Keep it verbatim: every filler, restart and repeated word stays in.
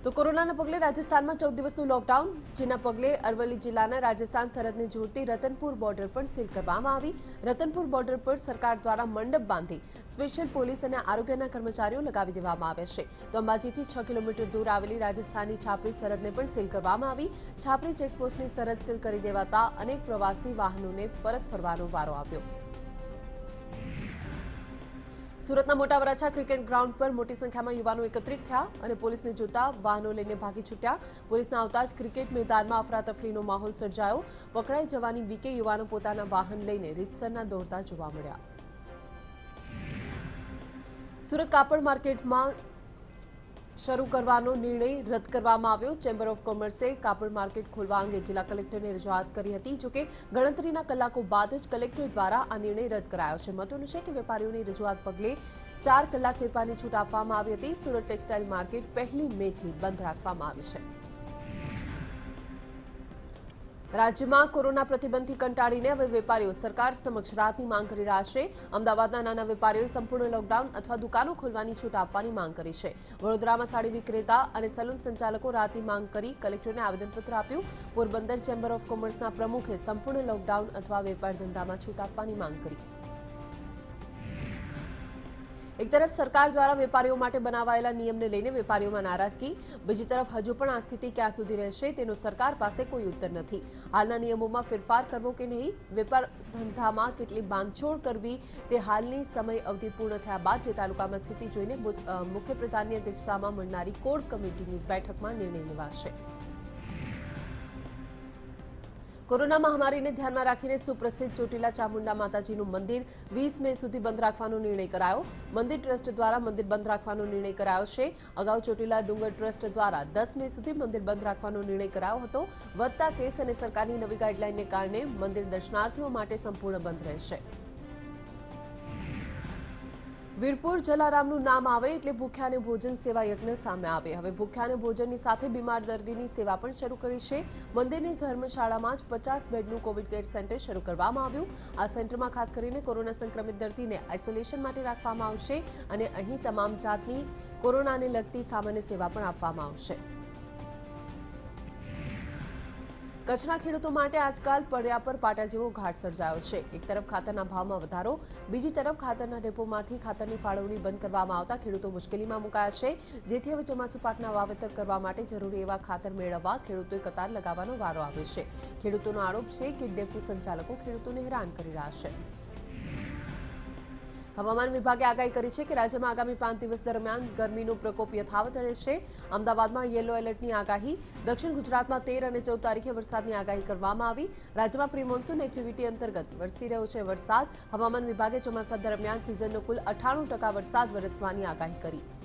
તો કોરોનાના પગલે રાજસ્થાનમાં ચૌદ દિવસનું લોકડાઉન, જેના પગલે અરવલ્લી જિલ્લાના રાજસ્થાન સરહદને જોડતી રતનપુર બોર્ડર પણ સીલ કરવામાં આવી। રતનપુર બોર્ડર પર સરકાર દ્વારા મંડપ બાંધી સ્પેશિયલ પોલીસ અને આરોગ્યના કર્મચારીઓ લગાવી દેવામાં આવ્યા છે। તો અંબાજીથી છ કિલોમીટર દૂર આવેલી રાજસ્થાની છાપરી સરહદને પણ સીલ કરવામાં આવી। છાપરી ચેકપોસ્ટની સરહદ સીલ કરી દેવાતા અનેક પ્રવાસી વાહનોને પરત ફરવાનો વારો આવ્યો। सूरतना मोटा वराछा क्रिकेट ग्राउंड पर मोटी संख्या में युवाओं एकत्रित थया और पुलिस ने जोता वाहनों लईने भागी छूट्या। पुलिस आवता ज क्रिकेट मैदान में अफरातफरीनो माहौल सर्जायो। पकड़ाई जवानी बीके युवाओं पोताना वाहन लईने रीतसरना दौड़ता जोवा मळ्या। सूरत कापड़ मार्केट में शुरू करवानो निर्णय रद्द करवामां आव्यो। चेम्बर ऑफ कॉमर्से कापड़ मार्केट खोलवा अंगे जिला कलेक्टर ने रजूआत करी हती। जो कि गणतरीना कलाको बाद ज कलेक्टर द्वारा आ निर्णय रद्द करायो छे। महत्वनुं छे के वेपारीओनी रजूआत पगले चार कलाक वेपारनी छूट आपवामां आवी हती। सूरत टेक्सटाइल मार्केट पहली मे थी बंध राखवामां आवी छे। राज्य में कोरोना प्रतिबंधથી કંટાળીને હવે વેપારીઓ સરકાર સમક્ષ રાહતની માંગ કરી રહ્યા છે। અમદાવાદના નાના વેપારીઓએ સંપૂર્ણ લોકડાઉન અથવા દુકાનો ખોલવાની છૂટ આપવાની માંગ કરી છે। વડોદરામાં સાડી વિક્રેતા અને સલૂન સંચાલકો રાહતની માંગ કરી કલેક્ટરને આવેદનપત્ર આપ્યું। પોરબંદર ચેમ્બર ઓફ કોમર્સના પ્રમુખે સંપૂર્ણ લોકડાઉન અથવા વેપાર ધંધામાં છૂટ આપવાની માંગ કરી। एक तरफ सरकार द्वारा वेपारीओ माटे बनावायेला नियमने लईने वेपारीओमां नाराजगी, बीजी तरफ हजू पण आ स्थिति क्यां सुधी रहेशे तेनो सरकार पासे कोई उत्तर नथी। हालना नियमोमां फेरफार करवो के नहीं, वेपार धंधामां केटली बांधछोड़ करवी ते हालनी समय अवधि पूर्ण थया बाद जे तालुकामां स्थिति जोईने मुख्य प्रधाननी अध्यक्षतामां મળનારી कोर कमिटीनी बेठकमां निर्णय लेवाशे। कोरोना महामारी ने ध्यान में राखीने सुप्रसिद्ध ચોટીલા ચામુંડા માતાજીનું મંદિર વીસ મે સુધી બંધ રાખવાનો નિર્ણય કરાયો। મંદિર ટ્રસ્ટ દ્વારા મંદિર બંધ રાખવાનો નિર્ણય કરાયો છે। અગાઉ ચોટીલા ડુંગર ટ્રસ્ટ દ્વારા દસ મે સુધી મંદિર બંધ રાખવાનો નિર્ણય કરાયો હતો। વધતા કેસ અને સરકારની નવી ગાઈડલાઈનને કારણે મંદિર દર્શનાર્થીઓ માટે સંપૂર્ણ બંધ રહેશે। વીરપુર જલારામનું નામ આવે એટલે ભૂખ્યા અને ભોજન સેવા યજ્ઞ સામે આવે। હવે ભૂખ્યા અને ભોજનની સાથે બીમાર દર્દીની સેવા પણ શરૂ કરી છે। મંદિરની ધર્મશાળામાં જ પચાસ બેડનું કોવિડ કેર સેન્ટર શરૂ કરવામાં આવ્યું। આ સેન્ટરમાં ખાસ કરીને કોરોના સંક્રમિત દર્દીને આઇસોલેશન માટે રાખવામાં આવશે અને અહીં તમામ જાતની કોરોનાને લગતી સામાન્ય સેવા પણ આપવામાં આવશે। કચ્છના ખેડૂતો માટે આજકાલ પડ્યા પર પાટા જેવો ઘાટ સર્જાયો છે। એક તરફ ખાતરના ભાવમાં વધારો, બીજી તરફ ખાતરના ડેપોમાંથી ખાતરની ફાળવણી બંધ કરવામાં આવતા ખેડૂતો મુશ્કેલીમાં મુકાયા છે। જેથી હવે ચોમાસુ પાકના વાવેતર કરવા માટે જરૂરી એવા ખાતર મેળવવા ખેડૂતોએ કતાર લગાવવાનો વારો આવ્યો છે। ખેડૂતોનો આરોપ છે કે ડેપો સંચાલકો ખેડૂતોને હેરાન કરી રહ્યા છે। હવામાન વિભાગે આગાહી કરી છે કે રાજ્યમાં આગામી પાંચ દિવસ દરમિયાન ગરમીનો પ્રકોપ યથાવત રહેશે। અમદાવાદમાં યેલો એલર્ટની આગાહી, દક્ષિણ ગુજરાતમાં તેર અને ચૌદ તારીખે વરસાદની આગાહી કરવામાં આવી। રાજ્યમાં પ્રી મોન્સૂન એક્ટિવિટી અંતર્ગત વરસી રહ્યો છે વરસાદ। હવામાન વિભાગે ચોમાસા દરમિયાન સિઝનનો કુલ અઠ્ઠાણું ટકા વરસાદ વરસવાની આગાહી કરી।